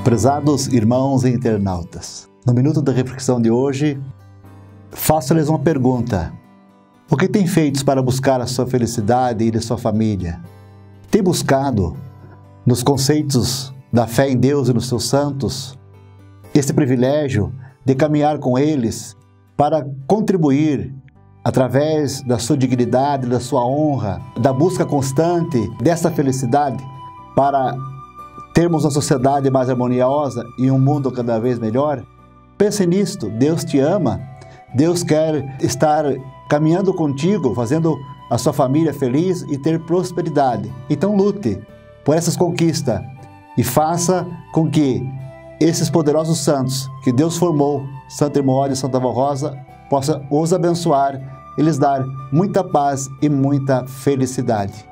Prezados irmãos e internautas, no Minuto da Reflexão de hoje, faço-lhes uma pergunta. O que tem feito para buscar a sua felicidade e de sua família? Tem buscado, nos conceitos da fé em Deus e nos seus santos, esse privilégio de caminhar com eles para contribuir através da sua dignidade, da sua honra, da busca constante dessa felicidade para termos uma sociedade mais harmoniosa e um mundo cada vez melhor? Pense nisto, Deus te ama, Deus quer estar caminhando contigo, fazendo a sua família feliz e ter prosperidade. Então lute por essas conquistas e faça com que esses poderosos santos que Deus formou, Santa Irmã e Santa Avó Rosa, possa os abençoar e lhes dar muita paz e muita felicidade.